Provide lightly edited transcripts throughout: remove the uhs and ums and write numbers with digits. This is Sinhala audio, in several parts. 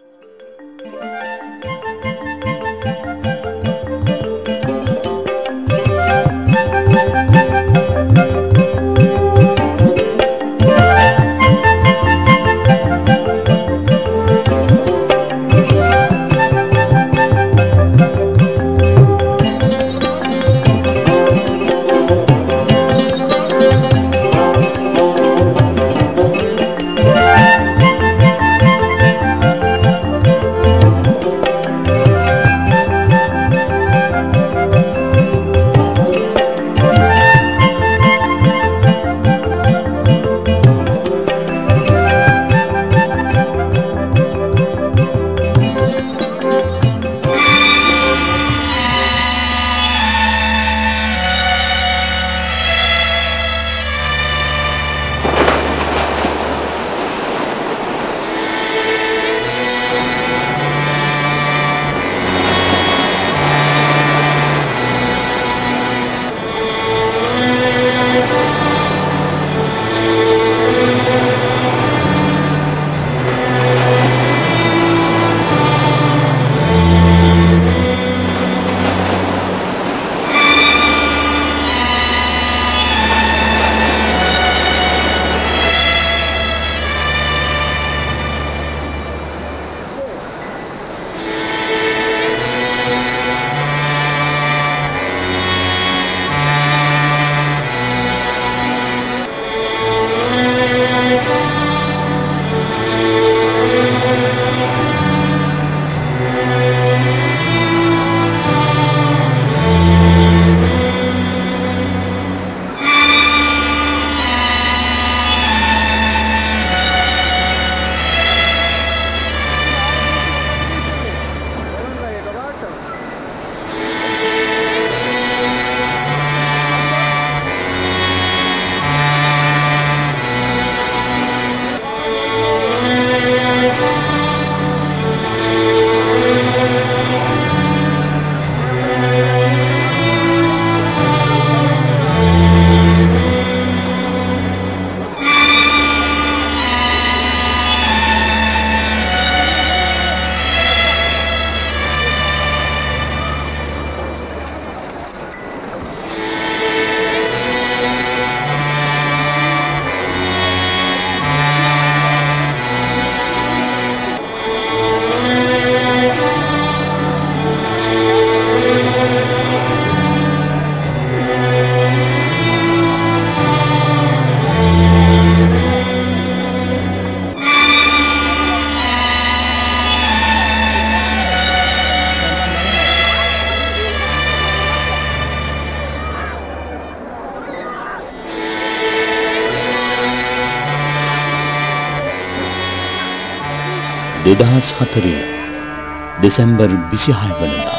2004 දෙසැම්බර් 26 වනදා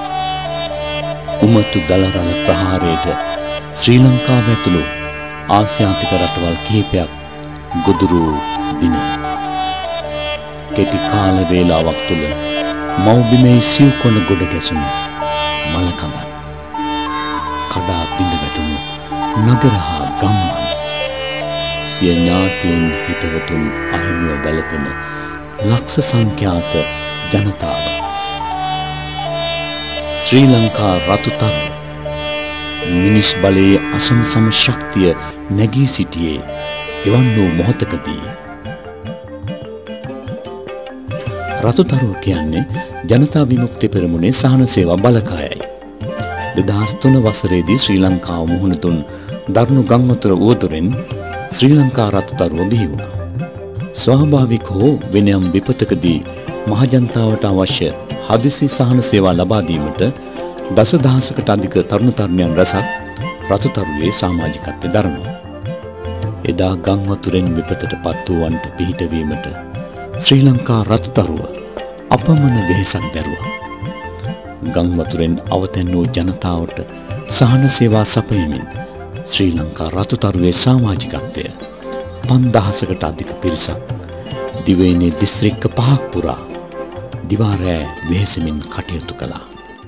උමතු දළරණ ප්‍රහාරයට ශ්‍රී ලංකාව ඇතුළු ආසියාතික රටවල් කිහිපයක් ගොදුරු දින. කෙටි කාල වේලාවක් තුළ මව්බිමේ සිව්කොන ගොඩ ගැසුණු මලකඳන් කඩා බිඳ වැටුණු නගර හා ගම්මාන සිය ඥාතීන් හිතවතුන් අහිමිව බැලපෙන ලක්ෂ සංඛ්‍යාත ජනතාව ශ්‍රී ලංකා රතුතරු මිනිස් බලයේ අසමසම ශක්තිය නැගී සිටියේ එවන් වූ මොහොතකදී. රතුතරුව කියන්නේ ජනතා විමුක්ති පෙරමුණේ සහන සේවා බලකායයි. 2003 වසරේදී ශ්‍රී ලංකාව මුහුණ දුන් දරුණු ගංවතුර උවදුරෙන් ශ්‍රී ලංකා රතුතරුව බිහි වුණා. ස්වාභාවික හෝ වෙනයම් විපතකදී මහජනතාවට අවශ්‍ය හදිසි සහන සේවා ලබා දීමට දසදහසකට අධික තරුණ තරුණියන් රැසක් රතුතරුවේ සමාජිකත්වය දරනවා. එදා ගංවතුරෙන් විපතට පත් වූවන්ට පිහිටවීමට ශ්‍රී ලංකා රතුතරුව අපමණ වෙහෙසක් දැරුවා. ගංවතුරෙන් අවතැන් වූ ජනතාවට සහන සේවා සපයමින් ශ්‍රී ලංකා රතුතරුවේ සමාජිකත්වය 5000කට අධික පිරිසක් දිවයිනේ දිස්ත්‍රික්ක 5ක් පුරා දිවා රෑ වෙහෙසමින් කටයුතු කළා.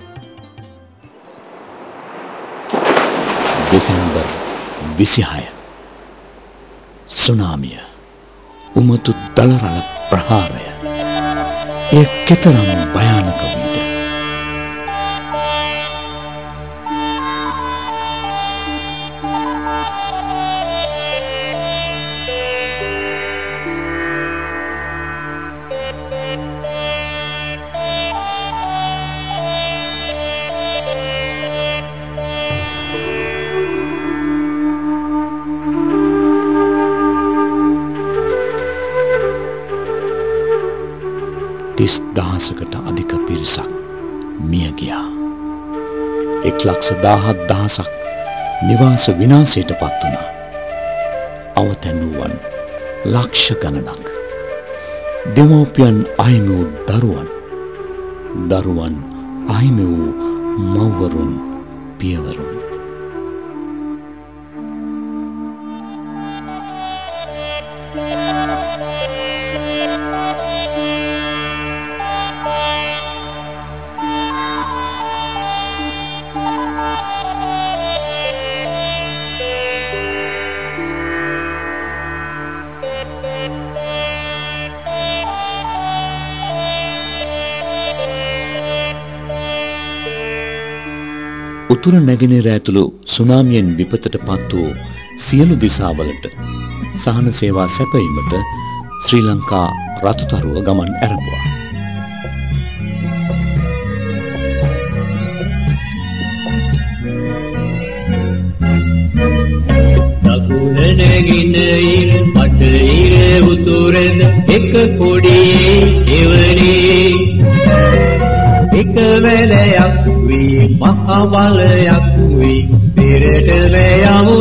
දෙසැම්බර් 26 සුනාමිය උමතු දළරණ ප්‍රහාරය එය කෙතරම් භයානක වේද? දහසකට අධික පිරිසක් මිය ගියා. 1,17,000ක් නිවාස විනාශයට පත් වුණා. අවතැන්නුවන් ලක්ෂ ගණනක්. දෙමව්පියන් අහිමි වූ දරුවන් අහිමි වූ මව්වරුන් පියවරුන්. උතුර නැගෙනහිර ඇතුළු සුනාමියෙන් විපතට පත් වූ සියලු දිසාවලට සහන සේවා සැපයීමට ශ්‍රී ලංකා රතුතරුව ගමන් ඇරඹුවා. දකුණ නැගෙනහිර බටහිර උතුරෙද එක කොඩියේ එවනේ එක වැලයක් වී මහ බලයක් වී පෙරට යමු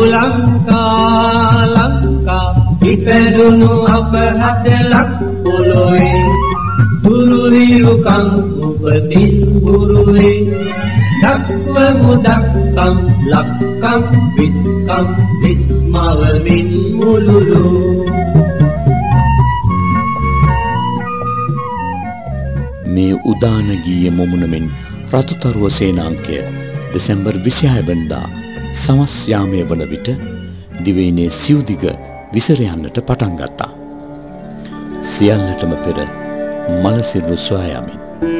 ලංකා ඉපැදුණු අප හදලක් පොළොවේ සුරුවිරුකම් උපතින් ගුරුවේ දක්වමු දක්කම් ලක්කම් විස්කම් විස්මවමින් මුළුලු. මේ උදාන ගීය මොමුණමින් රතුතරුව සේනාංකය දෙසැම්බර් 26 වෙනිදා සවස් යාමය වන විට දිවයිනේ සිව්දිග විසර යන්නට පටන් ගත්තා. සියල්ලටම පෙර මලසිරු සොයා යමින්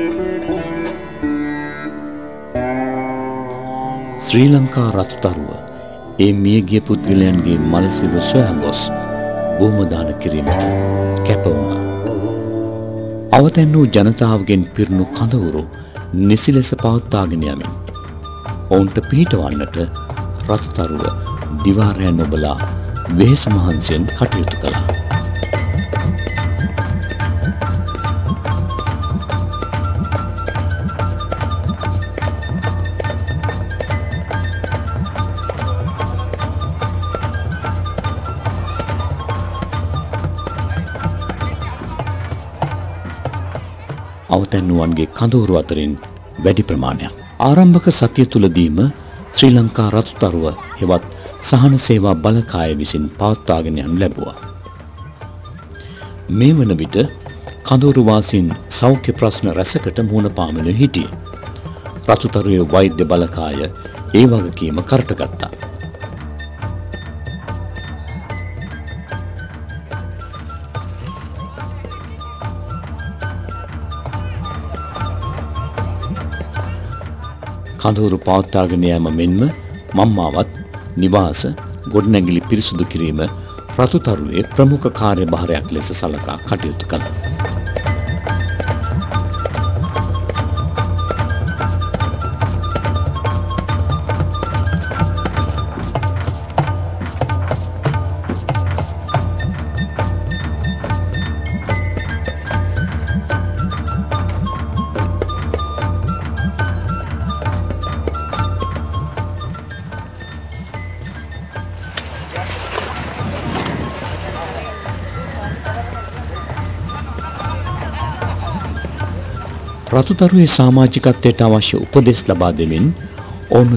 ශ්‍රී ලංකා රතුතරුව ඒ මියගිය පුද්ගලයන්ගේ මලසිරු සොයා ගොස් බොහොමදාන කිරීමට කැප වුණා. අවතැන් වූ ජනතාවගෙන් පිරුණු කඳවුරු නිසි ලෙස පවත්වාගෙන යමින් ඔවුන්ට පිහිටවන්නට රතුතරුව දිවාරෑ නොබලා වෙහෙස මහන්සියෙන් කටයුතු කළා. අවතැන්නුවන්ගේ කඳවුරු අතරින් වැඩි ප්‍රමාණයක් ආරම්භක සතිය තුලදීම ශ්‍රී ලංකා රතුතරුව හෙවත් සහන සේවා බලකාය විසින් පවත්වාගෙන යනු ලැබුවා. මේ වන විට කඳවුරු වාසීන් සෞඛ්‍ය ප්‍රශ්න රැසකට මුහුණ පාමින හිටියේ. රතුතරුවේ වෛද්‍ය බලකාය ඒ වගකීම කරට ගත්තා. කඳවුරු පවත්වාගෙන යාම මෙන්ම මම්මාවත් නිවාස ගොඩනැගිලි පිරිසුදු කිරීම රතුතරුවේ ප්‍රමුඛ කාර්යභාරයක් ලෙස සලකා කටයුතු කළා. රතුතරුවේ සමාජිකත්වයට අවශ්‍ය උපදෙස් ලබා දෙමින් ඔවුන්